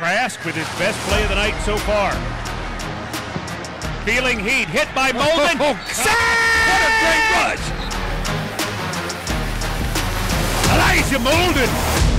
Trask with his best play of the night so far. Feeling heat, hit by Molden. What a great rush! Elijah Molden